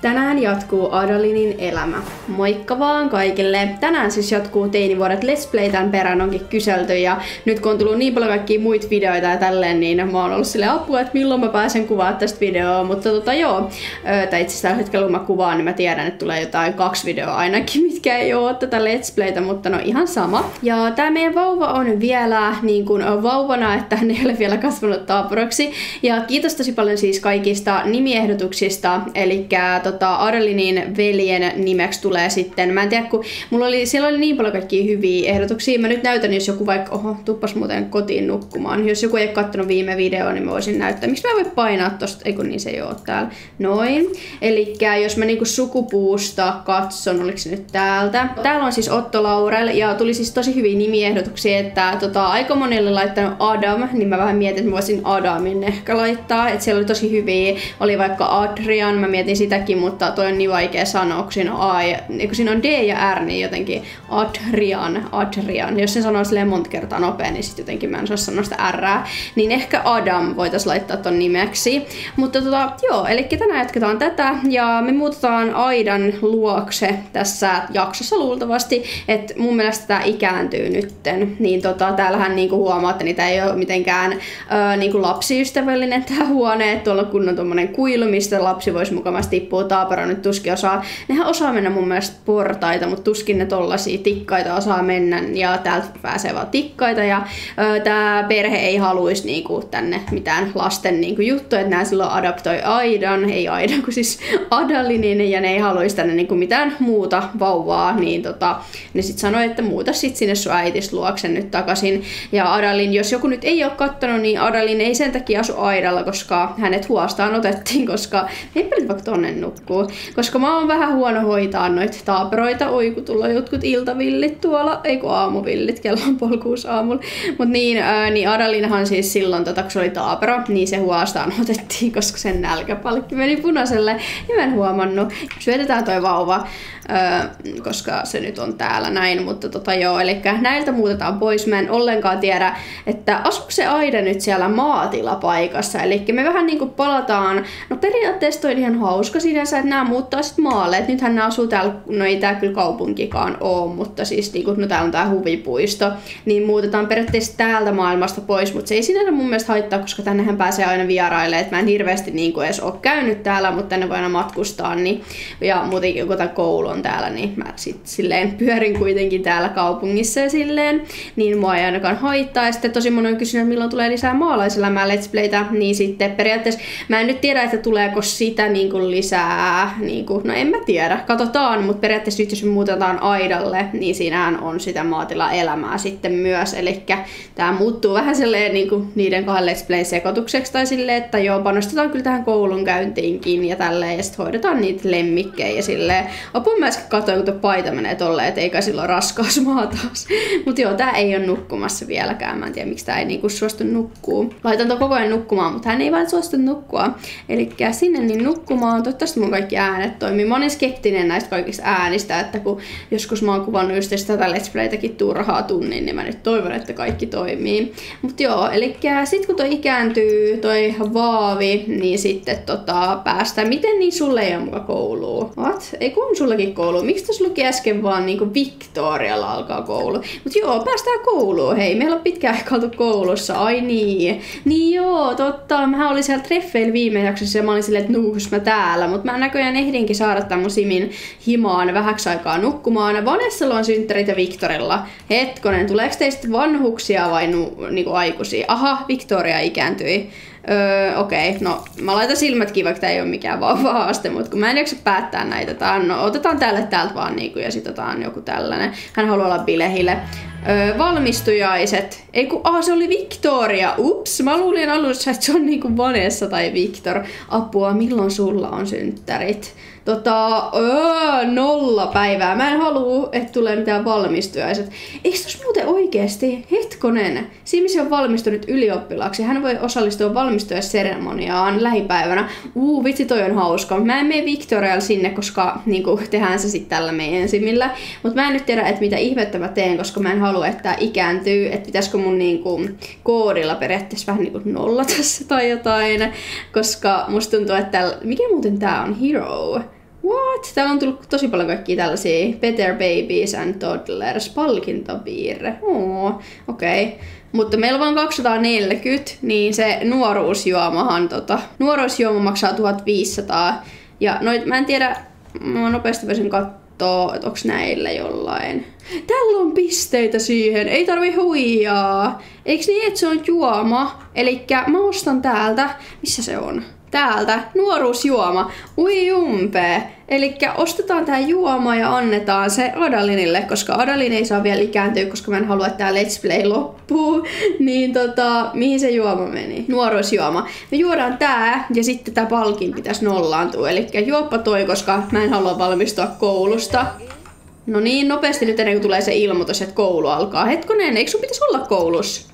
Tänään jatkuu Adalinin elämä. Moikka vaan kaikille! Tänään siis jatkuu teinivuodet Let's Play, tämän perään onkin kyselty ja nyt kun on tullut niin paljon kaikkia muita videoita ja tälleen, niin mä oon ollut silleen apua, että milloin mä pääsen kuvaamaan tästä videoa, mutta tai itse asiassa tällä hetkellä kun mä kuvaan, niin mä tiedän, että tulee jotain 2 videoa ainakin, mitkä ei oo tätä Let's Playtä, mutta no ihan sama. Ja tää meidän vauva on vielä niin kuin vauvana, että hän ei ole vielä kasvanut taaporoksi. Ja kiitos tosi paljon siis kaikista nimiehdotuksista, elikkä Adalinin veljen nimeksi tulee sitten, mä en tiedä, kun siellä oli niin paljon kaikkia hyviä ehdotuksia. Mä nyt näytän, jos joku vaikka, tuppas muuten kotiin nukkumaan. Jos joku ei ole kattonut viime videoa, niin mä voisin näyttää. Miksi mä voin painaa tosta? Ei kun niin se ei oo täällä. Noin. Elikkä jos mä niinku sukupuusta katson, oliko se nyt täältä? Täällä on siis Otto Laurel ja tuli siis tosi hyviä nimiehdotuksia, että aika monelle laittanut Adam, niin mä vähän mietin, että mä voisin Adamin ehkä laittaa. Että siellä oli tosi hyviä. Oli vaikka Adrian, mä mietin sitäkin, mutta toi on niin vaikea sanoa, kun siinä on kun siinä on D ja R, niin jotenkin Adrian. Jos se sanoo silleen monta kertaa nopea, niin sit jotenkin mä en saa sanoa sitä R. Niin ehkä Adam voitais laittaa ton nimeksi. Mutta joo, eli tänään jatketaan tätä ja me muutetaan Aidan luokse tässä jaksossa luultavasti, että mun mielestä tää ikääntyy nytten. Niin täällähän niinku huomaatte, niin tää ei ole mitenkään niinku lapsiystävällinen tää huone, että tuolla kun on tommonen kuilu, mistä lapsi voisi mukavasti tippua. Taapero nyt tuskin osaa. Nehän osaa mennä mun mielestä portaita, mutta tuskin ne tollasia tikkaita osaa mennä ja täältä pääsee vaan tikkaita ja tää perhe ei haluisi niinku tänne mitään lasten niinku juttuja, että nää silloin adoptoi Aidan, ei Aidan, kun siis Adalinin ja ne ei haluisi tänne niinku mitään muuta vauvaa, niin ne sit sanoi, että muuta sit sinne sun äitis luokse nyt takaisin. Ja Adalin, jos joku nyt ei oo kattonut, niin Adalin ei sen takia asu Aidalla, koska hänet huostaan otettiin, koska heipä nyt vaikka tonne nukkuu. Koska mä oon vähän huono hoitaa noita taaperoita. Oi, kun tulla jotkut iltavillit tuolla. Ei kun aamuvillit, kello on 5:30 aamulla. Mut niin Adalinhan siis silloin, kun se oli taapero, niin se huostaan otettiin, koska sen nälkäpalkki meni punaiselle. Ja mä en huomannut. Syötetään toi vauva, koska se nyt on täällä näin. Mutta joo, eli näiltä muutetaan pois. Mä en ollenkaan tiedä, että asuuko se Aida nyt siellä maatilapaikassa. Eli me vähän niinku palataan. No periaatteessa toi ihan hauska sinänsä, että nämä muuttaa sit maalle. Et nythän nämä asuu täällä, no ei tää kyllä kaupunkikaan oo, mutta siis niinku, no täällä on tää huvipuisto. Niin muutetaan periaatteessa täältä maailmasta pois, mutta se ei sinänsä mun mielestä haittaa, koska tännehän pääsee aina vierailemaan. Et mä en hirveästi niinku edes oo käynyt täällä, mutta tänne voi aina matkustaa. Niin, ja muutenkin kun tää koulu on täällä, niin mä sit silleen pyörin kuitenkin täällä kaupungissa ja silleen. Niin mua ei ainakaan haittaa. Ja sitten tosi moni on kysynyt, milloin tulee lisää maalaiselämää Let's Playtä, niin sitten periaatteessa mä en nyt tiedä, että tuleeko sitä niinku lisää, niinku, no en mä tiedä, katsotaan, mutta periaatteessa nyt jos me muutetaan Aidalle, niin siinähän on sitä maatilaelämää sitten myös, eli tää muuttuu vähän silleen niinku niiden 2 Let's Play sekoitukseksi tai silleen, että joo, panostetaan kyllä tähän koulunkäyntiinkin ja tälleen, ja sitten hoidetaan niitä lemmikkejä ja silleen. Apua mä äsken katsoin, kun tuo paita menee tolleen, et eikä silloin raskausmaa taas. Mut joo, tää ei ole nukkumassa vieläkään, mä en tiedä miksi tää ei niinku suostu nukkuu. Laitan ton koko ajan nukkumaan, mutta hän ei vaan suostu nukkua. Elikkä sinne niin nukkumaan, toivottavasti mun kaikki äänet toimii. Mä oon skeptinen näistä kaikista äänistä, että kun joskus mä oon kuvannut just tätä Let's Playtäkin turhaa tunnin, niin mä nyt toivon, että kaikki toimii. Mut joo, elikkä sit kun toi ikääntyy, toi vaavi, niin sitten päästään. Miten niin sulle ei ole muka koulua? What? Ei kun sullekin koulu. Miksi tässä luki äsken vaan niinku Victorialla alkaa koulu? Mut joo, päästään kouluun. Hei, meillä on pitkään aikaa oltu koulussa. Ai niin. Niin joo, totta. Mähän olin siellä treffeillä viime jaksossa ja mä olin silleen, että nuuhus mä täällä. Mut mä näköjään ehdinkin saada tän mun Simin himaan vähäksi aikaa nukkumaan. Vanessalla on synttärit ja Victorilla. Hetkonen, tuleeko teistä vanhuksia vai niinku aikuisia? Aha, Victoria ikääntyi. Okei, no mä laitan silmätkin, vaikka tää ei oo mikään haaste, mutta kun mä en jaksa päättää näitä, otetaan täältä vaan niinku, ja sit otetaan joku tällainen. Hän haluaa olla bilehille. Valmistujaiset. Ei kun, se oli Victoria. Ups, mä luulin alussa, että se on niinku Vanessa tai Victor. Apua, milloin sulla on synttärit? 0 päivää. Mä en halua, että tulee mitään valmistujaiset. Eikö tos muuten oikeesti? Hetkonen. Simisi on valmistunut ylioppilaaksi. Hän voi osallistua valmistujaisseremoniaan lähipäivänä. Vitsi, toi on hauska. Mä en mene Victorialle sinne, koska niinku, tehdään se sitten tällä meidän Simillä. Mut mä en nyt tiedä, että mitä ihmettä mä teen, koska mä en halua, että tää ikääntyy. Että pitäisikö mun niinku, koodilla periaatteessa vähän niinku nolla tässä tai jotain. Koska musta tuntuu, että mikä muuten tää on? Hero. What? Täällä on tullut tosi paljon kaikkia tällaisia Better Babies and Toddlers palkintopiirre. Okei. Okay. Mutta meillä on vain 240, niin se nuoruusjuomahan, nuoruusjuoma maksaa 1500. Ja noit, mä en tiedä, mä nopeasti voisin katsoa, että onks näillä jollain. Täällä on pisteitä siihen, ei tarvi huijaa. Eiks niin, että se on juoma? Elikkä mä ostan täältä, missä se on? Täältä, nuoruusjuoma, ui jumpee. Elikkä ostetaan tää juoma ja annetaan se Adalinille, koska Adalin ei saa vielä ikääntyä, koska mä en halua, että tää Let's Play loppuu. Niin mihin se juoma meni? Nuoruusjuoma. Me juodaan tää ja sitten tää palkin pitäisi nollaantua. Elikkä juoppa toi, koska mä en halua valmistua koulusta. No niin, nopeasti nyt ennen kuin tulee se ilmoitus, että koulu alkaa. Hetkonen, eikö sun pitäisi olla koulussa?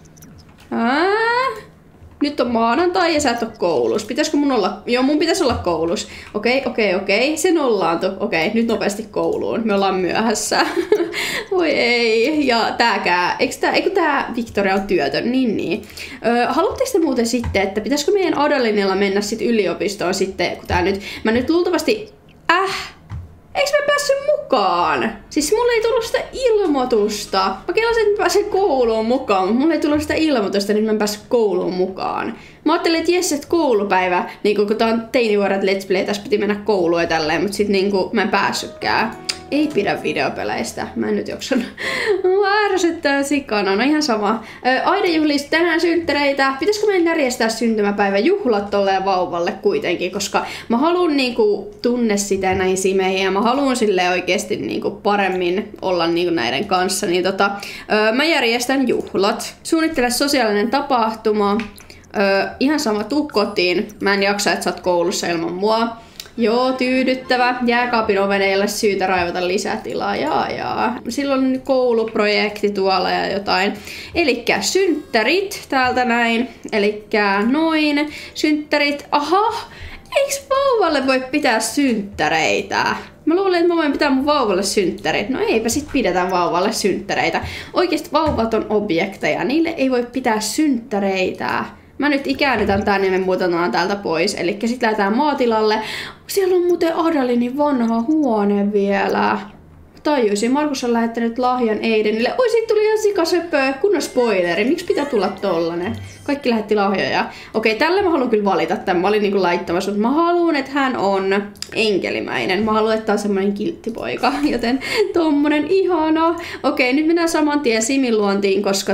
Nyt on maanantai ja sä et ole koulussa. Pitäisikö mun olla? Joo, mun pitäisi olla koulussa. Okei. Se nollaantui. Okei, nyt nopeasti kouluun. Me ollaan myöhässä. Voi ei. Ja tääkään. Eikö tää Victoria on työtön? Niin. Haluatteko te muuten sitten, että pitäisikö meidän Adalinilla mennä sit yliopistoon sitten, kun tää nyt... Mä nyt luultavasti... Eikö mä päässyt mukaan? Siis mulle ei tullut sitä ilmoitusta. Mä kelasin, että mä pääsen kouluun mukaan, mutta mulle ei tullut sitä ilmoitusta, niin mä en päässyt kouluun mukaan. Mä ajattelin, että jes, että koulupäivä, niin kun tää on teinivuodet Let's Play, tässä piti mennä kouluun ja tälleen, mutta sit niin mä en päässytkään. Ei pidä videopeleistä. Mä en nyt jaksanut. Ärsyttää sikana. No ihan sama. Aida juhlisi tänään synttäreitä. Pitäisikö meidän järjestää syntymäpäivän juhlat tolleen vauvalle kuitenkin? Koska mä haluun niinku tunne sitä näin simeihin ja mä haluun sille oikeesti niinku paremmin olla niinku näiden kanssa. Niin mä järjestän juhlat. Suunnittele sosiaalinen tapahtuma. Ihan sama, tuu kotiin. Mä en jaksa, että sä oot koulussa ilman mua. Joo, tyydyttävä. Jääkaapin oven ei ole syytä raivata lisätilaa. Jaa. Silloin on kouluprojekti tuolla ja jotain. Elikkä synttärit täältä näin. Elikkä noin. Synttärit. Aha! Eiks vauvalle voi pitää synttäreitä? Mä luulen, että mä voin pitää mun vauvalle synttärit. No eipä sit pidetä vauvalle synttäreitä. Oikeesti vauvat on objekteja. Niille ei voi pitää synttäreitä. Mä nyt ikäännytän tän ja me muutetaan täältä pois. Elikkä sit lähdetään maatilalle. Siellä on muuten Adalinin vanha huone vielä. Tajusin, Markus on lähettänyt lahjan Aidenille. Oi, siitä tuli ihan sikasöpöä. Kunnon spoileri. Miksi pitää tulla tollanen? Kaikki lähetti lahjoja. Okei, tällä mä haluan kyllä valita tämän. Mä olin niinku laittamassa, mutta mä haluan, että hän on enkelimäinen. Mä haluan, että tää on semmonen kilttipoika. Joten tommonen ihana. Okei, nyt mennään saman tien Simin luontiin, koska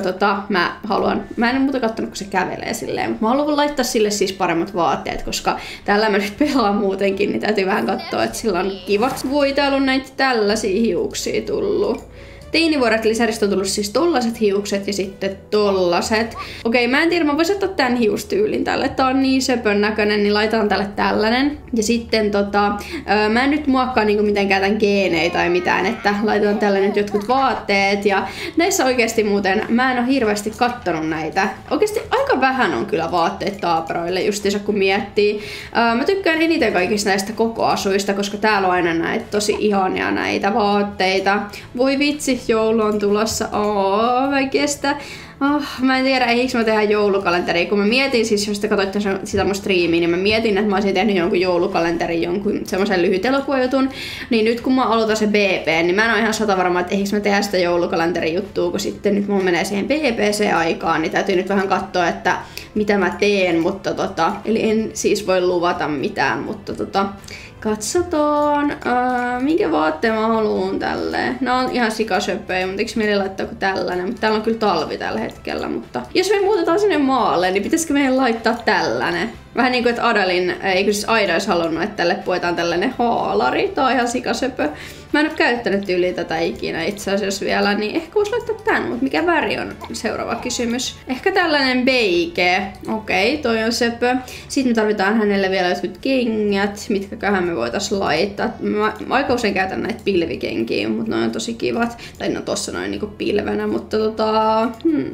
mä en muuta kattonut, kun se kävelee silleen. Mutta mä haluan laittaa sille siis paremmat vaatteet, koska tällä mä nyt pelaan muutenkin, niin täytyy vähän katsoa, että sillä on kivat. Voi, täällä on näitä tällaisia hiuksia tullut. Teinivuodet lisäristä on tullut siis tollaset hiukset ja sitten tollaset. Okei, mä en tiedä, mä voisin ottaa tän hiustyylin tälle. Tää on niin söpön näköinen, niin laitetaan tälle tällainen. Ja sitten mä en nyt muokkaa niinku mitenkään tän geenei tai mitään, että laitetaan tälle nyt jotkut vaatteet. Ja näissä oikeesti muuten, mä en oo hirveästi kattonut näitä. Oikeesti aika vähän on kyllä vaatteet taaperoille, justiinsa kun miettii. Mä tykkään eniten kaikista näistä kokoasuista, koska täällä on aina näitä tosi ihania näitä vaatteita. Voi vitsi, joulu on tulossa. Mä kestä. Mä en tiedä, eikö mä tehdä joulukalenteria. Kun mä mietin, siis jos te katsoitte sitä mun striimiä, niin mä mietin, että mä olisin tehnyt jonkun joulukalenterin, jonkun semmoisen lyhyt elokuvajutun. Niin nyt kun mä aloitan se BP, niin mä en ole ihan satavarma, että eikö mä tehdä sitä joulukalenterin juttua, kun sitten nyt mun menee siihen BPC-aikaan, niin täytyy nyt vähän katsoa, että mitä mä teen, mutta eli en siis voi luvata mitään, mutta katsotaan, minkä vaatteen mä haluun tälleen. Nää on ihan sikasöppöjä, mutta eikö meille laittaa kuin tällainen? Mutta täällä on kyllä talvi tällä hetkellä, mutta jos me muutetaan sinne maalle, niin pitäisikö meidän laittaa tällainen? Vähän niinku, että Adalin, eikö siis Aida olisi halunnut, että tälle puetaan tällainen haalari. Tää on ihan sikasöpö. Mä en oo käyttänyt yli tätä ikinä itse asiassa vielä, niin ehkä vois laittaa tän, mutta mikä väri on seuraava kysymys? Ehkä tällainen beige. Okei, toi on söpö. Sitten me tarvitaan hänelle vielä jotkut kengät, mitkäköhän me voitais laittaa. Mä aika usein käytän näitä pilvikenkiä, mutta ne on tosi kivat. Tai no tossa noin niinku pilvenä, mutta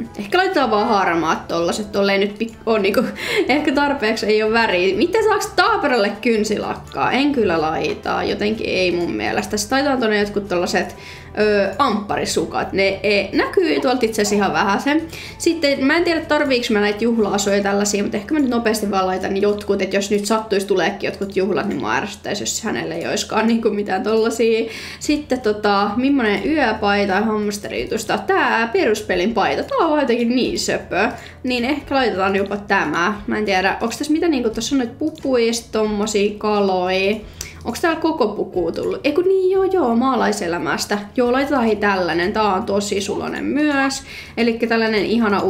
Ehkä laitetaan vaan harmaat tollaset, tolleen nyt on niinku, ehkä tarpeeksi ei ole väriä. Miten saaks Taaperolle kynsilakkaa? En kyllä laita, jotenkin ei mun mielestä. Sitten laitetaan tonne jotkut tollaset ampparisukat. Ne näkyy tuolta itse asiassa ihan vähäsen. Sitten mä en tiedä tarviiks mä näitä juhla-asuja tällaisia, mutta ehkä mä nyt nopeasti vaan laitan jotkut, että jos nyt sattuisi tuleekin jotkut juhlat, niin mä ärsyttäisi, jos hänelle ei oiskaan niinku mitään tollasia. Sitten millainen yöpaita ja hamsteriytusta. Tää peruspelin paita, tää on jotenkin niin söpö. Niin ehkä laitetaan jopa tämä. Mä en tiedä, onks tässä mitä niinku tossa on noit pupuista, tommosia kaloja. Onko täällä koko puku tullut? Eiku niin joo, maalaiselämästä. Joo, laitetaan hei tällainen. Tää on tosi sulonen myös. Elikkä tällainen ihana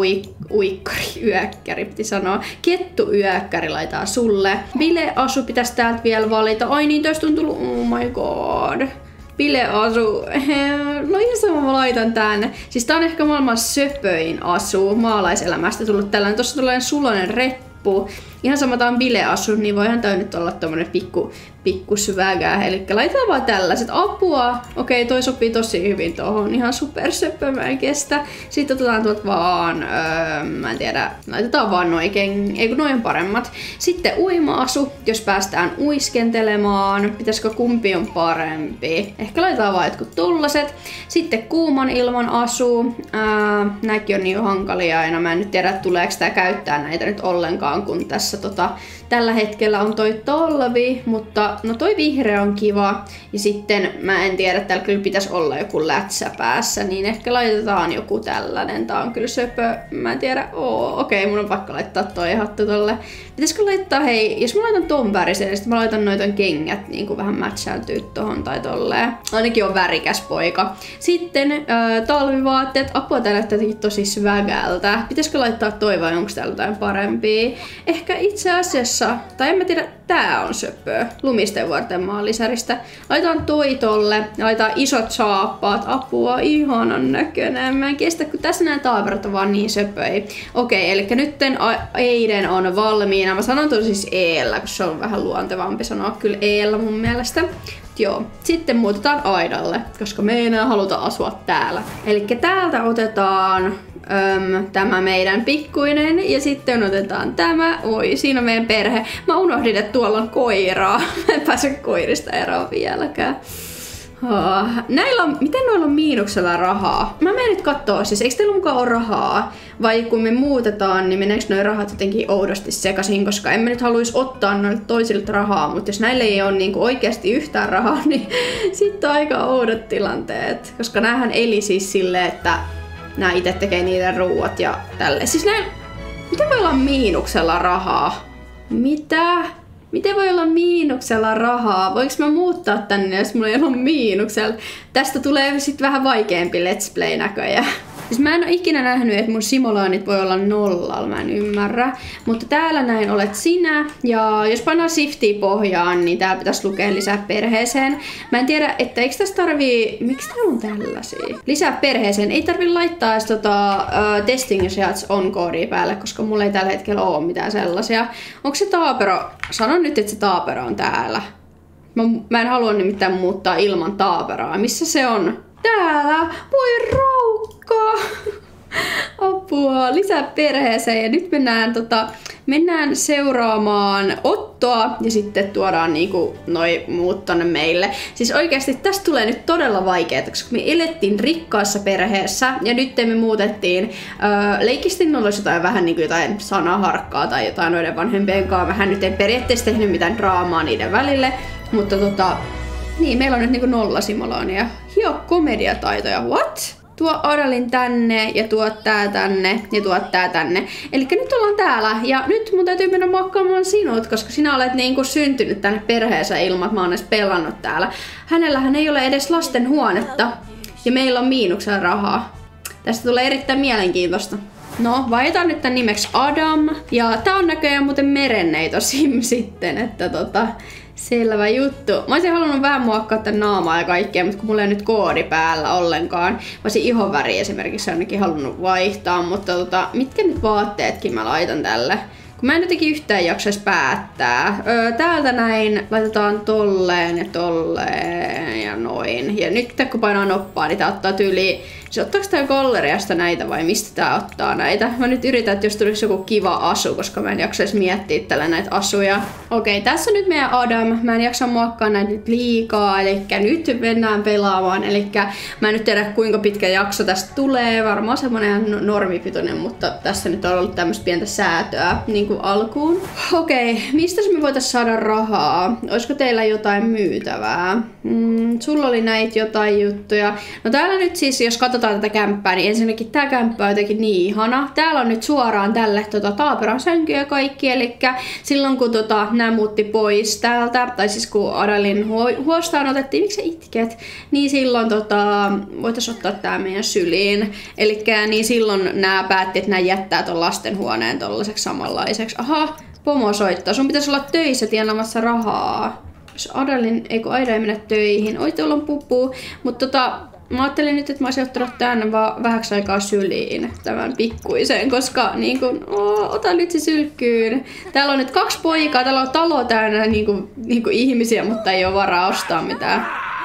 yökkäri piti sanoa. Kettuyökkäri laitetaan sulle. Bileasu pitäisi täältä vielä valita. Ai niin, toista on tullut. Oh my god. Bileasu. No ihan sama mä laitan tänne. Siis tää on ehkä maailman söpöin asu. Maalaiselämästä tullut tällainen. Tossa on tällainen sulonen reppu. Ihan sama tää on bileasu, niin voihan tää nyt olla tommonen pikku svägää. Elikkä laitetaan vaan tällaiset. Apua! Okei, toi sopii tosi hyvin tohon. Ihan super söppö, mä en kestä. Sitten otetaan tuolta vaan, mä en tiedä, laitetaan vaan noin on paremmat. Sitten uima-asu, jos päästään uiskentelemaan. Pitäisikö kumpi on parempi? Ehkä laitetaan vaan jotkut tollaset. Sitten kuuman ilman asu. Nämäkin on niin hankalia aina. Mä en nyt tiedä, tuleeko tää käyttää näitä nyt ollenkaan, kun tässä tällä hetkellä on toi talvi, mutta no toi vihreä on kiva. Ja sitten mä en tiedä, täällä kyllä pitäisi olla joku lätsä päässä, niin ehkä laitetaan joku tällainen. Tää on kyllä söpö, mä en tiedä. Okei, mun on pakko laittaa toi hattu tolle. Pitäisikö laittaa, hei, jos mä laitan ton värisen, niin sitten mä laitan noita kengät niin kuin vähän matchäytyy tohon tai tolleen. Ainakin on värikäs poika. Sitten talvivaatteet. Apua, tää näyttää tosi svägältä. Pitäisikö laittaa toi vai onko täällä jotain parempia? Ehkä itse asiassa, tai en mä tiedä, tää on söpö. Lumisten vuorten maalisäristä. Laitaan toi tolle, laitaan isot saappaat. Apua, ihanan näköinen. Mä en kestä, kun tässä nämä taaperat on vaan niin söpöi. Okei, eli nytten Eiden on valmiina. Mä sanon tuon siis eellä, kun se on vähän luontevampi sanoa kyllä eellä mun mielestä. Joo, sitten muutetaan aidalle, koska me ei enää haluta asua täällä. Eli täältä otetaan tämä meidän pikkuinen ja sitten otetaan tämä. Oi, siinä on meidän perhe. Mä unohdin, että tuolla on koiraa. Mä en pääse koirista eroon vieläkään. Miten noilla on miinuksella rahaa? Mä menen nyt kattoo, siis eikö teillä mukaan ole rahaa? Vai kun me muutetaan, niin meneekö noi rahat jotenkin oudosti sekaisin, koska en mä nyt haluaisi ottaa noilta toisilta rahaa, mutta jos näille ei ole niinku oikeasti yhtään rahaa, niin sitten on aika oudot tilanteet. Koska näähän eli siis silleen, että nää itse tekee niiden ruuat ja tälleen. Siis miten voi olla miinuksella rahaa? Mitä? Miten voi olla miinuksella rahaa? Voinko mä muuttaa tänne, jos mulla ei ole miinuksella? Tästä tulee sitten vähän vaikeampi Let's Play näköjään. Siis mä en ole ikinä nähnyt, että mun simulaanit voi olla nollalla, mä en ymmärrä. Mutta täällä näin olet sinä, ja jos pannaan shiftia pohjaan, niin täällä pitäisi lukea lisää perheeseen. Mä en tiedä, että eikö tässä tarvii, miksi täällä on tällaisia? Lisää perheeseen, ei tarvi laittaa edes testing shots on koodia päälle, koska mulla ei tällä hetkellä ole mitään sellaisia. Onko se taapero? Sano nyt, että se taapero on täällä. Mä en halua nimittäin muuttaa ilman taaperaa. Missä se on? Täällä! Voi raukka! Apua! Lisää perheeseen ja nyt mennään seuraamaan Ottoa ja sitten tuodaan niinku noi muut tonne meille. Siis oikeasti tästä tulee nyt todella vaikeaa, koska me elettiin rikkaassa perheessä ja nyt me muutettiin. Leikistin olisi jotain vähän niinku jotain sanaharkkaa tai jotain noiden vanhempien kanssa. Vähän nyt en periaatteessa tehnyt mitään draamaa niiden välille, mutta niin, meillä on nyt niinku nollasimuloonia. Hio komediataitoja, what? Tuo Adalin tänne ja tuo tää tänne ja tuo tää tänne. Elikkä nyt ollaan täällä ja nyt mun täytyy mennä mokkaamaan sinut, koska sinä olet niinku syntynyt tänne perheensä ilman, että mä oon edes pelannut täällä. Hänellähän ei ole edes lasten huonetta ja meillä on miinuksella rahaa. Tästä tulee erittäin mielenkiintoista. No, vaihdetaan nyt tän nimeksi Adam. Ja tää on näköjään muuten merenneito sim sitten, että selvä juttu. Mä olisin halunnut vähän muokkaa tän naamaa ja kaikkea, mutta kun mulla ei nyt koodi päällä ollenkaan. Mä olisin ihonväri esimerkiksi ainakin halunnut vaihtaa, mutta mitkä nyt vaatteetkin mä laitan tälle? Kun mä en jotenkin yhtään jaksaisi päättää. Täältä näin laitetaan tolleen ja tolleen ja noin. Ja nyt kun painaa noppaa, niin tää ottaa tyyliin Siis ottaako tää galleriasta näitä vai mistä tää ottaa näitä? Mä nyt yritän, että jos tulisi joku kiva asu, koska mä en jaksais miettiä tällä näitä asuja. Okei, tässä on nyt meidän Adam. Mä en jaksa muokkaa näitä nyt liikaa, eli nyt mennään pelaamaan. Eli mä en nyt tiedä kuinka pitkä jakso tästä tulee. Varmaan semmonen normipitoinen, mutta tässä nyt on ollut tämmöistä pientä säätöä niin kuin alkuun. Okei, mistä me voitais saada rahaa? Olisiko teillä jotain myytävää? Sulla oli näitä jotain juttuja. No täällä nyt siis, jos katsotaan tätä kämppää, niin ensinnäkin tää kämppä on jotenkin niin ihana. Täällä on nyt suoraan tälle taaperan sänky ja kaikki, eli silloin kun nämä muutti pois täältä, tai siis kun Adalin huostaan otettiin, miksi sä itket, niin silloin voitais ottaa tää meidän syliin. Eli niin silloin nämä päätti, että nämä jättää ton lastenhuoneen tollaiseksi samanlaiseksi. Aha, pomo soittaa. Sun pitäisi olla töissä tienaamassa rahaa. Jos Adalin, Aida ei mennä töihin. Oi, tuolla on pupu. Mutta mä ajattelin nyt, että mä olisin ottanut tän vaan vähäksi aikaa syliin. Tämän pikkuisen, koska niin kun, ota nyt se sylkkyyn. Täällä on nyt 2 poikaa. Täällä on talo täynnä niin kun ihmisiä, mutta ei ole varaa ostaa mitään.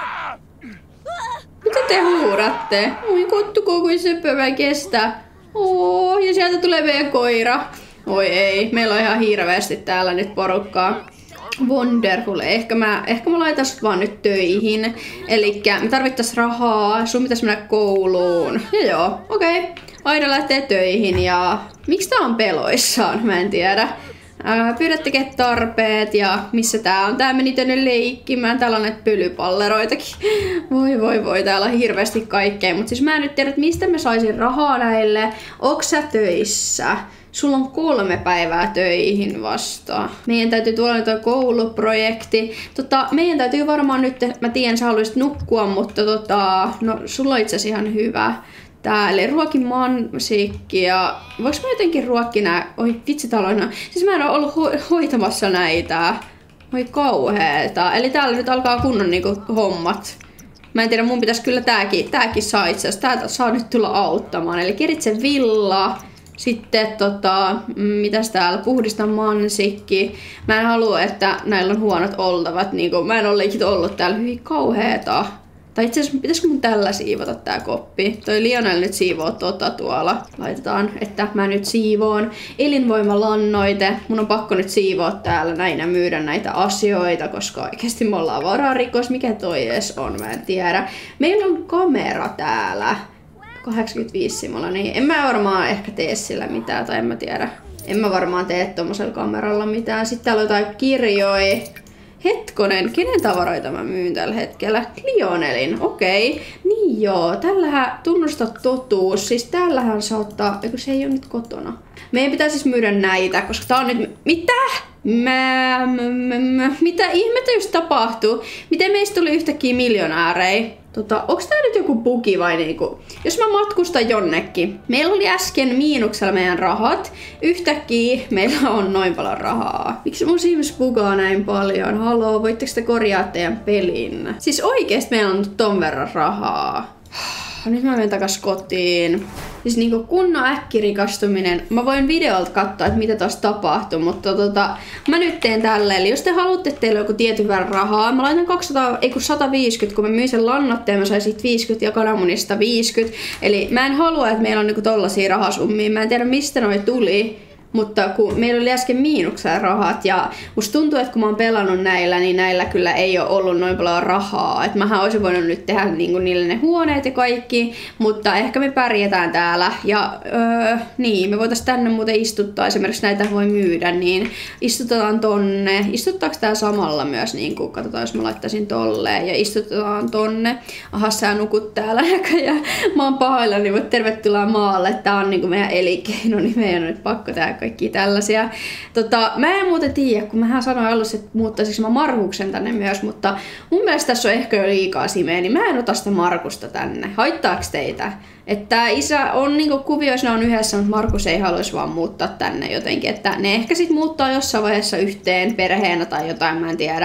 Mitä te huudatte? Oi, kottuko kuin söpövä kestää. Ja sieltä tulee meidän koira. Oi ei, meillä on ihan hirveästi täällä nyt porukkaa. Wonderful. Ehkä mä laitan sut vaan nyt töihin. Elikkä me tarvittais rahaa, sun pitäis mennä kouluun. Ja joo, okei. Aida lähtee töihin ja... Miksi tää on peloissaan? Mä en tiedä. Pyydät tekee tarpeet ja missä tää on? Tää meni tänne leikkimään. Täällä on näitä pölypalleroitakin. Voi, täällä on hirveästi kaikkea. Mut siis mä en nyt tiedä, että mistä mä saisin rahaa näille. Onks sä töissä? Sulla on 3 päivää töihin vasta. Meidän täytyy tuolla nyt kouluprojekti. Meidän täytyy varmaan nyt, mä tiedän sä haluaisit nukkua, mutta no sulla on itse asiassa ihan hyvä. Eli ruoki mansikki ja voiko mä jotenkin ruokkia nää? Oi vitsi taloina. Siis mä en ole ollut hoitamassa näitä. Oi kauheeta. Eli täällä nyt alkaa kunnon niinku hommat. Mä en tiedä, mun pitäisi kyllä tääkin saa itse asiassa. Tää saa nyt tulla auttamaan. Eli keritse villa. Sitten mitäs täällä? Puhdista mansikki. Mä en halua, että näillä on huonot oltavat. Niinku, mä en ole leikit ollut täällä hyvin kauheeta. Tai itse asiassa pitäisikö mun tällä siivota tää koppi? Toi Lionel nyt siivoo tuolla. Laitetaan, että mä nyt siivoon. Elinvoimalannoite. Mun on pakko nyt siivoa täällä näin ja myydä näitä asioita, koska oikeesti me ollaan vararikos. Mikä toi edes on? Mä en tiedä. Meillä on kamera täällä. 85 simolla, niin en mä varmaan ehkä tee sillä mitään, tai en mä tiedä. En mä varmaan tee tommosella kameralla mitään. Sitten täällä on jotain kirjoja. Hetkonen, kenen tavaroita mä myyn tällä hetkellä? Lionelin, okei. Niin joo, tällähän tunnusta totuus. Siis täällähän saa ottaa, eikö se ei ole nyt kotona. Meidän pitää siis myydä näitä, koska tää on nyt... Mitä? Mitä ihmettä just tapahtuu? Miten meistä tuli yhtäkkiä miljonäärei? Onks tää nyt joku bugi vai niinku? Jos mä matkustan jonnekin. Meillä oli äsken miinuksella meidän rahat. Yhtäkkiä meillä on noin paljon rahaa. Miksi mun Sims bugaa näin paljon? Haloo, voitteko te korjaa teidän pelin? Siis oikeesti meillä on ton verran rahaa. Nyt mä menen takas kotiin. Siis niinku kunnon äkkirikastuminen. Mä voin videolta katsoa, että mitä taas tapahtuu, mutta mä nyt teen tälleen. Eli jos te haluatte, että teillä on joku tietyn verran rahaa, mä laitan 150, kun mä myin sen lannotteen, mä sain siitä 50 ja kananmunista 50. Eli mä en halua, että meillä on niinku tollasia rahasummia. Mä en tiedä, mistä noi tuli. Mutta kun meillä oli äsken miinuksella rahat ja musta tuntuu, että kun mä oon pelannut näillä, niin näillä kyllä ei ole ollut noin paljon rahaa. Että mähän olisin voinut nyt tehdä niinku niille ne huoneet ja kaikki, mutta ehkä me pärjätään täällä. Ja niin, me voitais tänne muuten istuttaa, esimerkiksi näitä voi myydä, niin istutetaan tonne. Istuttaako tää samalla myös, niin kuin katsotaan, jos mä laittaisin tolleen ja istutetaan tonne. Aha, sä nukut täällä näköjään. Mä oon pahoillani, niin tervetuloa maalle. Tää on niinku meidän elinkeino, niin meidän on nyt pakko tehdä kaikki tällaisia. Mä en muuten tiedä, kun mähän sanoin alussa, että muuttaisinko mä Markuksen tänne myös, mutta mun mielestä tässä on ehkä jo liikaa simeä, niin mä en ota sitä Markusta tänne. Haittaaks teitä? Että isä on niinku kuvioissa, ne on yhdessä, mutta Markus ei haluaisi vaan muuttaa tänne jotenkin. Että ne ehkä sit muuttaa jossain vaiheessa yhteen perheenä tai jotain, mä en tiedä.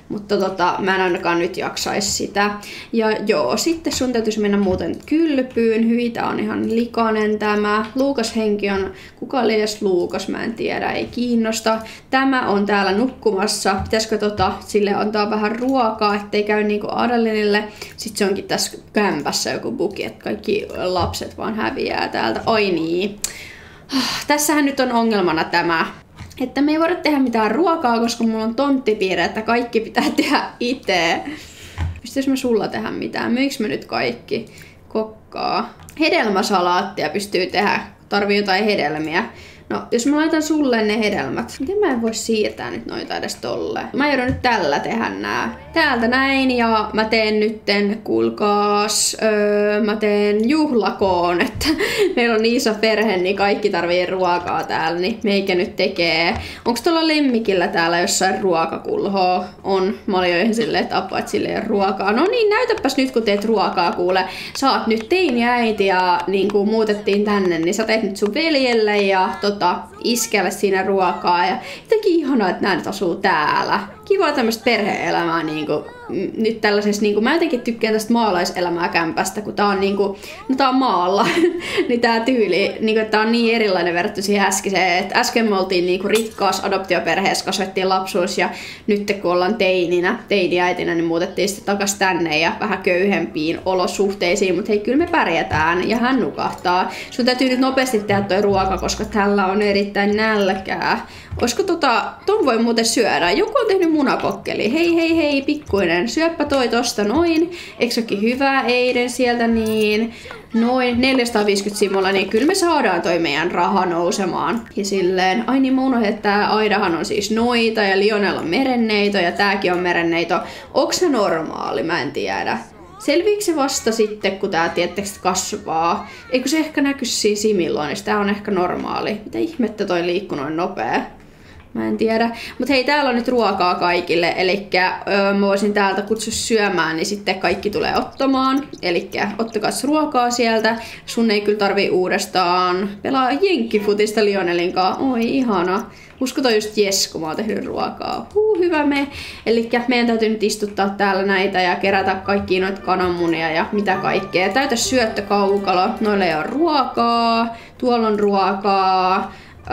Mutta mä en ainakaan nyt jaksaisi sitä. Ja joo, sitten sun täytyisi mennä muuten kylpyyn. Hyi, tää on ihan likainen tämä. Luukas henki on, kuka oli edes Luukas, mä en tiedä, ei kiinnosta. Tämä on täällä nukkumassa. Pitäisikö sille antaa vähän ruokaa, ettei käy niinku Adelinille. Sitten se onkin tässä kämpässä joku buki, että kaikki lapset vaan häviää täältä. Ai niin. Tässähän nyt on ongelmana tämä, että me ei voida tehdä mitään ruokaa, koska mulla on tonttipiirre, että kaikki pitää tehdä itse. Pystyisikö mä sulla tehdä mitään? Myyks mä nyt kaikki? Kokkaa. Hedelmäsalaattia pystyy tehdä. Tarvii jotain hedelmiä. No, jos mä laitan sulle ne hedelmät, miten mä en voi siirtää nyt noita edes tolleen? Mä joudun nyt tällä tehdä nää. Täältä näin, ja mä teen nytten, kuulkaas, mä teen juhlakoon, että meillä on iso perhe, niin kaikki tarvii ruokaa täällä, niin meikä nyt tekee. Onks tuolla lemmikillä täällä jossain ruokakulhoa? On. Mä olin jo ihan silleen, että apua, että sille ei ole ruokaa. No niin, näytäpäs nyt, kun teet ruokaa, kuule. Sä oot nyt teiniäiti ja niin kuin muutettiin tänne, niin sä teet nyt sun veljelle ja iskelle siinä ruokaa. Ja jotenkin ihanaa, että nää nyt asuu täällä. Kiva tämmöistä perhe-elämää niinku, nyt tällaisessa, niinku, mä jotenkin tykkään tästä maalaiselämää kämpästä, kun tää on niinku, no tää on maalla, niin tää tyyli, niinku, tää on niin erilainen verrattuna siihen äskeiseen, että äsken me oltiin niinku rikkaassa adoptioperheessä, kasvettiin lapsuus ja nyt kun ollaan teiniäitinä, niin muutettiin sitten takas tänne ja vähän köyhempiin olosuhteisiin, mutta hei, kyllä me pärjätään ja hän nukahtaa. Sun täytyy nyt nopeasti tehdä toi ruoka, koska tällä on erittäin nälkää. Olisiko ton voi muuten syödä? Joku on tehnyt munakokkeli. Hei, pikkuinen. Syöppä toi tosta noin. Eikö sekin hyvä Eiden sieltä niin? Noin 450 simolla, niin kyllä me saadaan toi meidän raha nousemaan. Ja silleen, ai niin mä unohdin, että tää Aidahan on siis noita ja Lionella on merenneito ja tääkin on merenneito. Onks se normaali? Mä en tiedä. Selviikö se vasta sitten, kun tää tietysti kasvaa? Eikö se ehkä näky siinä similloin, niin tää on ehkä normaali. Mitä ihmettä toi liikkuu noin nopea? Mä en tiedä. Mut hei, täällä on nyt ruokaa kaikille. Elikkä mä voisin täältä kutsua syömään, niin sitten kaikki tulee ottamaan. Elikkä ottakaa ruokaa sieltä. Sun ei kyllä tarvii uudestaan pelaa jenkkifutista Lionelin kanssa. Oi, ihana. Uskotaan just jes, kun mä oon tehnyt ruokaa. Hyvä me. Elikkä meidän täytyy nyt istuttaa täällä näitä ja kerätä kaikkia noita kananmunia ja mitä kaikkea. Täytä syöttökaukalo. Noilla ei ole ruokaa. Tuolla on ruokaa.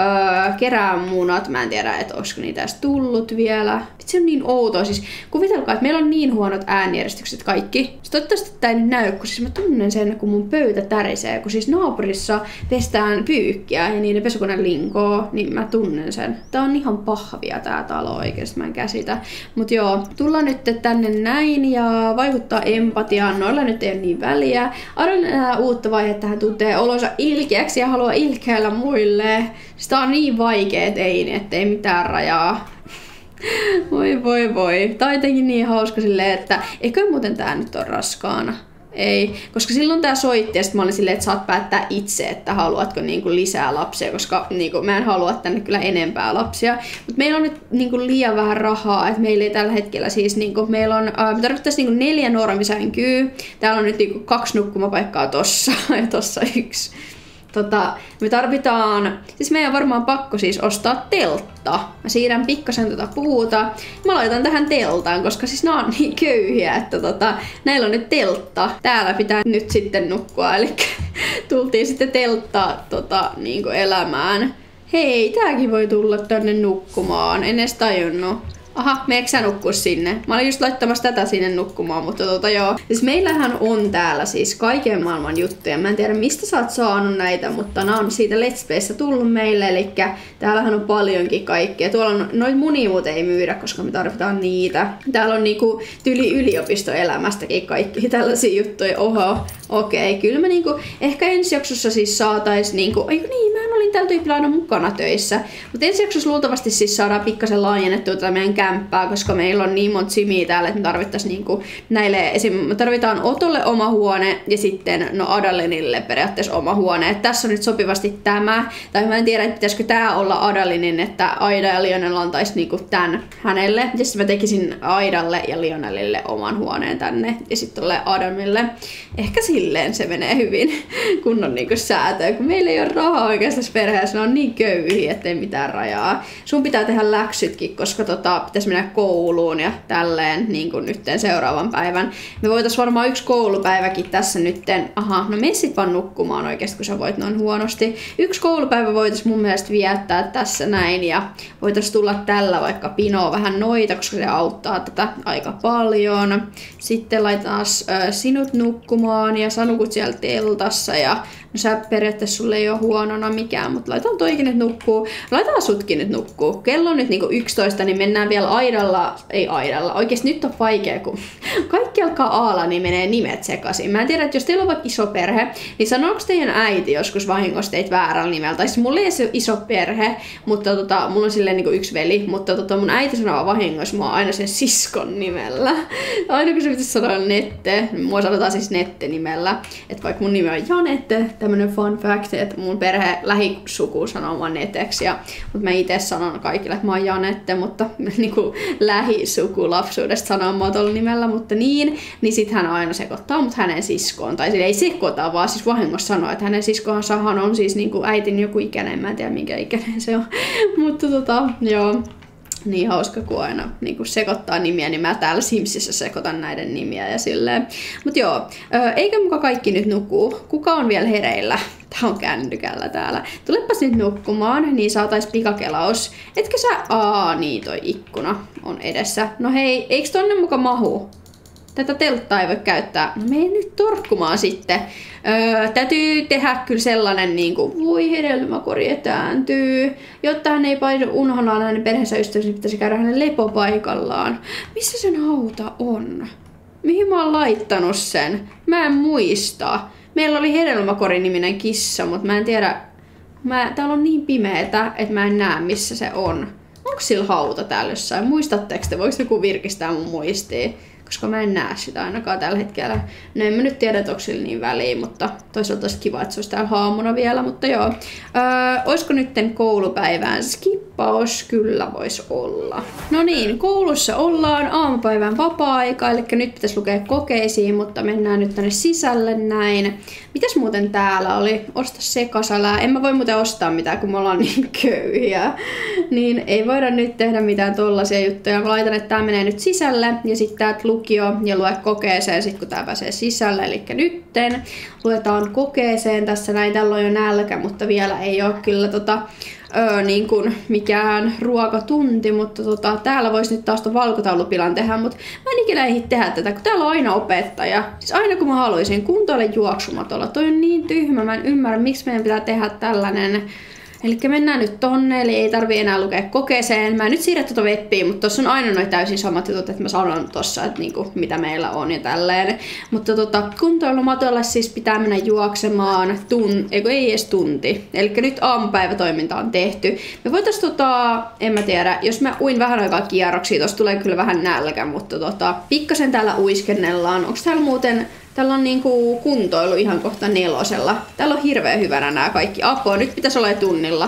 Kerää munat, mä en tiedä, että olisiko niitä edes tullut vielä. Se on niin outoa, siis kuvitelkaa, että meillä on niin huonot äänijärjestykset kaikki. Siis toivottavasti tää ei nyt näy, kun siis mä tunnen sen, kun mun pöytä tärisee, kun siis naapurissa pestään pyykkiä ja niiden pesukone linkoo, niin mä tunnen sen. Tää on ihan pahvia tää talo oikeesti, mä en käsitä. Mut joo, tullaan nyt tänne näin ja vaikuttaa empatiaan, noilla nyt ei ole niin väliä. Arvoin enää uutta vaihetta, hän tuntee olonsa ilkeäksi ja haluaa ilkeällä muille. Sitä on niin vaikea teini, ettei mitään rajaa. Voi. Tää on jotenkin niin hauska silleen, että eikö muuten tää nyt on raskaana? Ei, koska silloin tää soitti ja sit mä olin silleen, että saat päättää itse, että haluatko niinku lisää lapsia, koska niinku mä en halua tänne kyllä enempää lapsia. Mut meillä on nyt niinku liian vähän rahaa, että meillä ei tällä hetkellä siis niinku, meillä on, me tarvittaisiin niinku 4 normisänkyä. Täällä on nyt niinku 2 nukkumapaikkaa tossa ja tossa 1. Me tarvitaan, siis meidän on varmaan pakko siis ostaa teltta. Mä siirrän pikkasen puuta. Mä laitan tähän teltaan, koska siis nää on niin köyhiä, että näillä on nyt teltta. Täällä pitää nyt sitten nukkua, eli tultiin sitten telttaa niinku elämään. Hei, tääkin voi tulla tänne nukkumaan, en edes tajunnut. Aha, meneekö sä nukkua sinne? Mä olin just laittamassa tätä sinne nukkumaan, mutta joo. Siis meillähän on täällä siis kaiken maailman juttuja. Mä en tiedä mistä sä oot saanut näitä, mutta nämä on siitä Let's Playstä tullut meille. Eli täällähän on paljonkin kaikkea. Tuolla on noita munia muuten ei myydä, koska me tarvitaan niitä. Täällä on niinku tyli yliopistoelämästäkin kaikki tällaisia juttuja. Oho, okei. Kyllä me niinku ehkä ensi jaksossa siis saatais niinku, eikö niin, mä olin täällä tyypillä mukana töissä. Mutta ensi jaksossa luultavasti siis saadaan pikkasen laajennettua tätä meidän kämppää, koska meillä on niin monta simiä täällä, että me tarvittaisiin niinku näille, esim. Me tarvitaan Otolle oma huone ja sitten Adalinille periaatteessa oma huone. Et tässä on nyt sopivasti tämä, tai mä en tiedä, että pitäisikö tää olla Adalinin, että Aida ja Lionel antaisi niinku tän hänelle. Ja sitten mä tekisin Aidalle ja Lionelille oman huoneen tänne ja sitten tolle Adamille. Ehkä silleen se menee hyvin kunnon niinku säätöä, kun meillä ei ole rahaa oikeastaan perheessä on niin köyhiä, ettei mitään rajaa. Sun pitää tehdä läksytkin, koska pitäisi mennä kouluun ja tälleen niin kuin nytten seuraavan päivän. Me voitais varmaan yksi koulupäiväkin tässä nytten. Aha, no mene sit vaan nukkumaan oikeesti, kun sä voit noin huonosti. Yksi koulupäivä voitais mun mielestä viettää tässä näin ja voitais tulla tällä vaikka pinoa vähän noita, koska se auttaa tätä aika paljon. Sitten laitetaan sinut nukkumaan ja sä nukut siellä teltassa ja no sä periaatteessa sulle ei ole huonona mikään, mutta laitetaan toikin nyt nukkuu. Laitetaan sutkin nyt nukkuu. Kello on nyt niinku 11, niin mennään vielä aidalla. Ei aidalla. Oikeesti nyt on vaikea, kun kaikki alkaa aalla, niin menee nimet sekaisin. Mä en tiedä, että jos teillä on vaikka iso perhe, niin sanooko teidän äiti joskus vahingossa teit väärällä nimellä? Tai siis mulla ei ole iso perhe, mutta mulla on silleen niinku yksi veli, mutta mun äiti sanoo vahingossa mua aina sen siskon nimellä. Aina kun se pitäisi sanoa Nette, mua sanotaan siis Nette nimellä. Että vaikka mun nimi on Janette, tämmönen fun fact, että mun perhe lähisuku sanoo mua Neteksi, mutta mä itse sanon kaikille, että mä oon Janette, mutta niinku lähisuku lapsuudesta sanoo mua tolla nimellä, mutta niin sit hän aina sekoittaa mut hänen siskoon, tai sille ei sekoita, vaan siis vahingossa sanoo, että hänen siskoonsahan on siis niinku äitin joku ikäinen, mä en tiedä minkä ikäinen se on, mutta joo. Niin hauska, kun aina niin kun sekoittaa nimiä, niin mä täällä Simsissä sekoitan näiden nimiä ja silleen. Mut joo, eikä muka kaikki nyt nukkuu. Kuka on vielä hereillä? Tää on kännykällä täällä. Tulepas nyt nukkumaan, niin saatais pikakelaus. Etkö sä... niin toi ikkuna on edessä. No hei, eiks tonne muka mahu? Tätä telttaa ei voi käyttää. No mene nyt torkkumaan sitten. Täytyy tehdä kyllä sellainen niinku, voi hedelmäkori etääntyy. Jotta hän ei painu unhonaan hänen perheensä ystävänsä, niin pitäisi käydä hänen lepopaikallaan. Missä sen hauta on? Mihin mä oon laittanut sen? Mä en muista. Meillä oli hedelmäkori-niminen kissa, mutta mä en tiedä. Täällä on niin pimeetä, että mä en näe missä se on. Onko sillä hauta täällä jossain? Muistatteko te? Voiko joku virkistää mun muistia? Koska mä en näe sitä ainakaan tällä hetkellä. No en mä nyt tiedä, että onko sillä niin väliä, mutta toisaalta olisi kiva, että se olisi täällä haamuna vielä, mutta joo. Olisiko nytten koulupäivään skippaus? Kyllä voisi olla. No niin, koulussa ollaan aamupäivän vapaa-aika, eli nyt pitäisi lukea kokeisiin, mutta mennään nyt tänne sisälle näin. Mitäs muuten täällä oli? Osta sekasälää. En mä voi muuten ostaa mitään, kun me ollaan niin köyhiä. Niin ei voida nyt tehdä mitään tollasia juttuja. Mä laitan, että tää menee nyt sisälle ja sitten täältä lukio ja lue kokeeseen sit kun tää pääsee sisälle. Eli nytten luetaan kokeeseen tässä näin. Täällä on jo nälkä, mutta vielä ei ole kyllä niin kuin mikään ruokatunti, mutta täällä voisi nyt taas ton valkotaulupilan tehdä, mutta mä en ikinä ehdi tehdä tätä, kun täällä on aina opettaja. Siis aina kun mä haluaisin kuntoille juoksumatolla, toi on niin tyhmä, mä en ymmärrä, miksi meidän pitää tehdä tällainen. Eli mennään nyt tonne, eli ei tarvii enää lukea kokeeseen. Mä en nyt siirrä tuota webbiä, mutta tossa on aina noin täysin samat jutut, että mä sanon tossa, että niinku, mitä meillä on ja tälleen. Mutta kuntoilumatolla siis pitää mennä juoksemaan ei edes tunti. Eli nyt aamupäivätoiminta on tehty. Me voitais en mä tiedä, jos mä uin vähän aikaa kierroksia, tossa tulee kyllä vähän nälkä, mutta pikkasen täällä uiskennellaan. Onks täällä muuten... Täällä on niinku kuntoilu ihan kohta 4. Täällä on hirveän hyvänä nämä kaikki. Apua, nyt pitäisi olla tunnilla.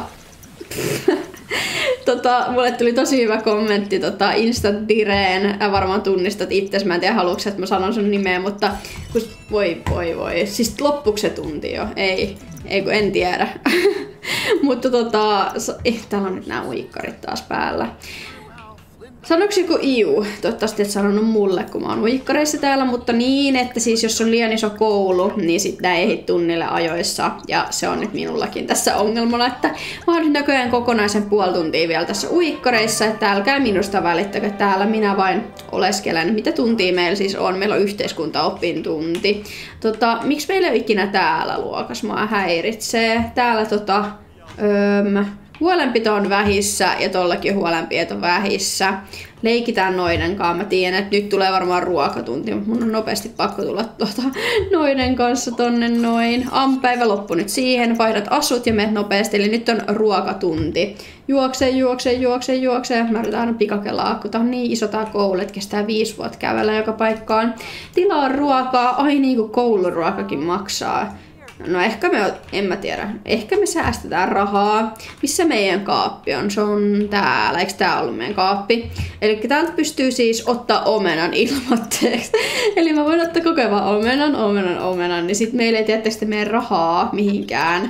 Mulle tuli tosi hyvä kommentti Instant Direen. Varmaan tunnistat itses. Mä en tiedä haluatko, että mä sanon sun nimeä, mutta voi. Siis loppuuko se tunti jo? Ei kun en tiedä. Mutta täällä on nyt nämä uikkarit taas päällä. Sanoiko joku iu? Toivottavasti et sanonut mulle, kun mä oon uikkareissa täällä, mutta niin, että siis jos on liian iso koulu, niin sitten ei ehdi tunnille ajoissa. Ja se on nyt minullakin tässä ongelmana, että mä oon nyt näköjään kokonaisen puoli tuntia vielä tässä uikkareissa, että älkää minusta välittäkö, täällä minä vain oleskelen. Mitä tuntia meillä siis on? Meillä on yhteiskuntaopin tunti. Miksi meillä ei ole ikinä täällä luokas? Mua häiritsee. Täällä huolenpito on vähissä ja tollakin huolenpito vähissä. Leikitään noiden kanssa. Mä tiedän, että nyt tulee varmaan ruokatunti, mutta mun on nopeasti pakko tulla noiden kanssa tonne noin. Aamupäivä loppu nyt siihen. Vaihdat asut ja menet nopeasti. Eli nyt on ruokatunti. Juokse. Mä yritän aina pikakelaa, kun tää on niin iso tää koulu, että kestää 5 vuotta kävellä joka paikkaan. Tilaa ruokaa. Ai niin kuin kouluruokakin maksaa. No en mä tiedä, ehkä me säästetään rahaa. Missä meidän kaappi on? Se on täällä, eikö tää ollut meidän kaappi? Eli täältä pystyy siis ottaa omenan ilmatteeksi. Eli mä voin ottaa koko ajan omenan, niin sit meillä ei tietysti meidän rahaa mihinkään.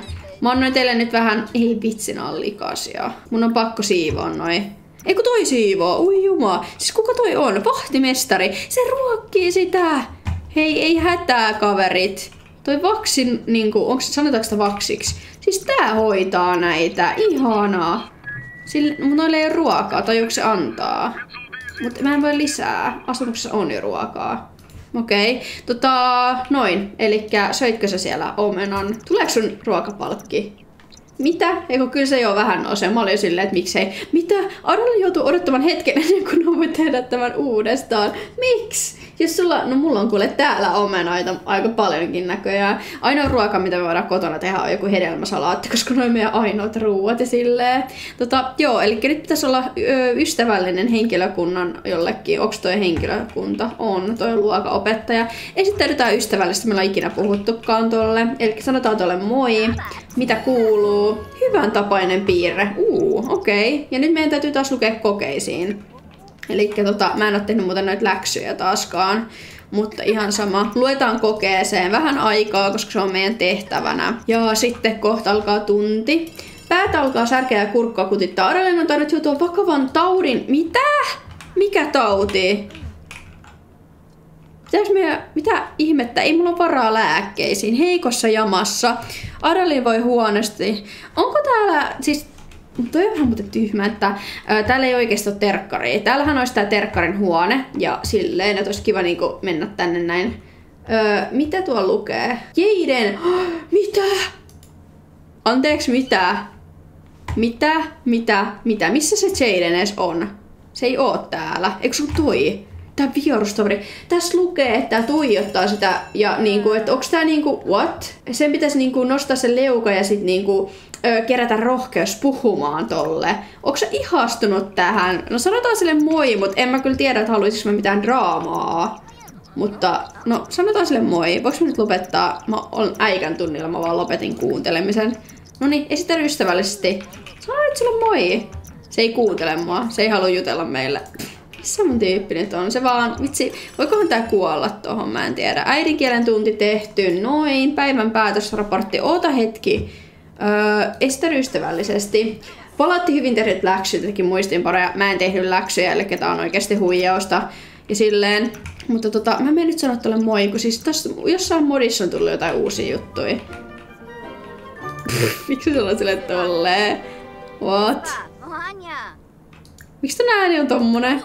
Mä annoin teille nyt vähän, ei vitsi, nää on likaisia. Mun on pakko siivoa noi. Eikö toi siivoo? Ui juma. Siis kuka toi on? Vahtimestari. Se ruokkii sitä. Hei, ei hätää kaverit. Toi vaksin, niinku, onko sanotaanko sitä vaksiksi? Siis tää hoitaa näitä. Ihanaa. Noille ei ole ruokaa, tai onko se antaa? Mutta mä en voi lisää. Asumuksessa on jo ruokaa. Okei. Noin. Elikkä söitkö sä siellä omenan? Tuleeko sun ruokapalkki? Mitä? Eikö kyllä se jo vähän nousee. Mä olin silleen, että miksei. Mitä? Adalle joutuu odottamaan hetken ennen kuin voi tehdä tämän uudestaan. Miksi? Jos sulla, no mulla on kuule täällä omenaita aika paljonkin näköjään. Ainoa ruoka, mitä me voidaan kotona tehdä, on joku hedelmäsalaatti, koska noin meidän ainoat ruuat ja silleen. Joo, eli nyt pitäisi olla ystävällinen henkilökunnan jollekin. Onks toi henkilökunta? On, toi luokaopettaja. Esittäydytään ystävällisesti, meillä on ikinä puhuttukaan tolle. Eli sanotaan tolle moi. Mitä kuuluu? Hyvän tapainen piirre. Okei. Ja nyt meidän täytyy taas lukea kokeisiin. Elikkä mä en oo tehnyt muuten noita läksyjä taaskaan, mutta ihan sama. Luetaan kokeeseen vähän aikaa, koska se on meidän tehtävänä. Ja sitten kohta alkaa tunti. Päätä alkaa särkeä ja kurkkua kutittaa. Adalen on tainnut joutua vakavan taudin. Mitä? Mikä tauti? Mitä ihmettä? Ei mulla ole varaa lääkkeisiin. Heikossa jamassa. Adalin voi huonosti. Onko täällä siis... Toi on vähän muuten tyhmä, että täällä ei oikeesti ole terkkaria. Täällähän olisi tää terkkarin huone ja silleen, että olisi kiva niinku mennä tänne näin. Mitä tuo lukee? Jeiden! Mitä? Anteeksi, mitä? Mitä? Missä se Jaden edes on? Se ei oo täällä. Eikö se on toi? Tää vierustoveri. Tässä lukee, että tää tuijottaa sitä ja niinku, että onks tää niinku, what? Sen pitäisi niinku nostaa se leuka ja sit niinku kerätä rohkeus puhumaan tolle. Onko sä ihastunut tähän? No sanotaan sille moi, mutta en mä kyllä tiedä, että haluaisinko mä mitään draamaa. Mutta no sanotaan sille moi. Voinko mä nyt lopettaa? Mä olen äikän tunnilla, mä vaan lopetin kuuntelemisen. Noniin, esitä ystävällisesti. Sano nyt sille moi. Se ei kuuntele mua, se ei halua jutella meille. Missä mun tyyppi nyt on? Se vaan, vitsi, voikohan tää kuolla tohon, mä en tiedä. Äidinkielen tunti tehty, noin. Päivän päätösraportti, oota hetki. Esitä ystävällisesti. Palaatti hyvin tehdyt läksyt, teki muistinpanoja. Mä en tehnyt läksyjä, eli tää on oikeasti huijausta. Ja silleen. Mutta mä menen nyt sanoa tolle moi, kun siis tässä jossain modissa on tullut jotain uusia juttuja. Miksi se on silleen tolleen? What? Miksi tän ääni on tommonen?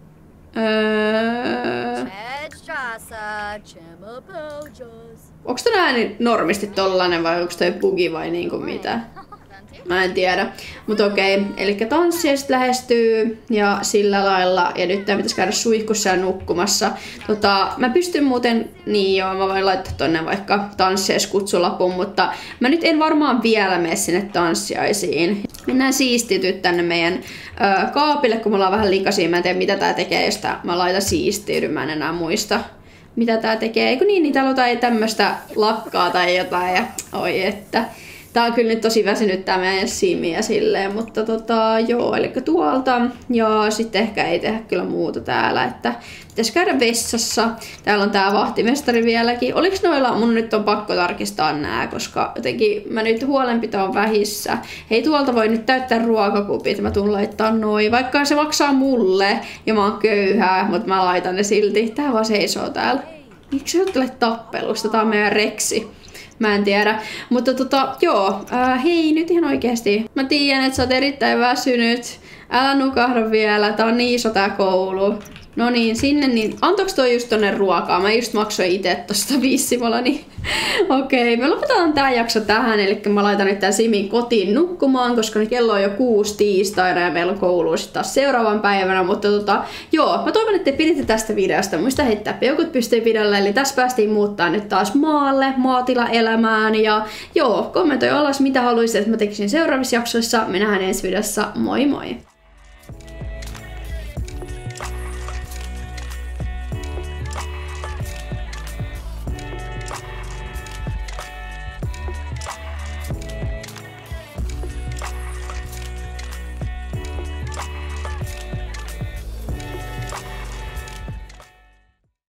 Onks tän ääni normisti tollanen vai onks toi bugi vai niinku mitä? Mä en tiedä. Mut okei, elikkä tanssia sit lähestyy ja sillä lailla. Ja nyt tää pitäis käydä suihkussa ja nukkumassa. Mä pystyn muuten, niin joo, mä voin laittaa tonne vaikka tanssiaiskutsulapun, mutta mä nyt en varmaan vielä mene sinne tanssiaisiin. Mennään siistityt tänne meidän kaapille, kun me ollaan vähän likaisia. Mä en tiedä mitä tää tekee, jos mä laitan siistiydy, mä en enää muista. Mitä tää tekee? Eikö niin, täällä on jotain tämmöstä lakkaa tai jotain ja oi että. Tää on kyllä nyt tosi väsynyt tää meidän simi ja silleen, mutta joo, eli tuolta. Ja sitten ehkä ei tehdä kyllä muuta täällä, että pitäisi käydä vessassa. Täällä on tää vahtimestari vieläkin. Oliks noilla, mun nyt on pakko tarkistaa nää, koska jotenkin mä nyt huolenpito on vähissä. Hei, tuolta voi nyt täyttää ruokakupit, mä tuun laittaa noin, vaikka se maksaa mulle ja mä oon köyhää, mutta mä laitan ne silti. Tää vaan seisoo täällä. Miksi sä oot tappelusta? Tää on meidän reksi. Mä en tiedä. Mutta joo. Hei, nyt ihan oikeesti. Mä tiedän, että sä oot erittäin väsynyt. Älä nukahda vielä. Tää on niin iso tää koulu. No niin, sinne niin. Antoiko toi just tonne ruokaa? Mä just maksoin itse tosta viissimolla, niin okei. Me lopetetaan tää jakso tähän. Eli mä laitan nyt tän Simin kotiin nukkumaan, koska nyt kello on jo 6 tiistaina ja meillä on koulu sitten taas seuraavan päivänä. Mutta joo, mä toivon, että te piditte tästä videosta. Muista heittää peukut pystyyn videolle. Eli tässä päästiin muuttaa nyt taas maalle, maatilaelämään. Ja joo, kommentoi alas mitä haluaisit, että mä tekisin seuraavissa jaksoissa. Me nähdään ensi videossa. Moi moi!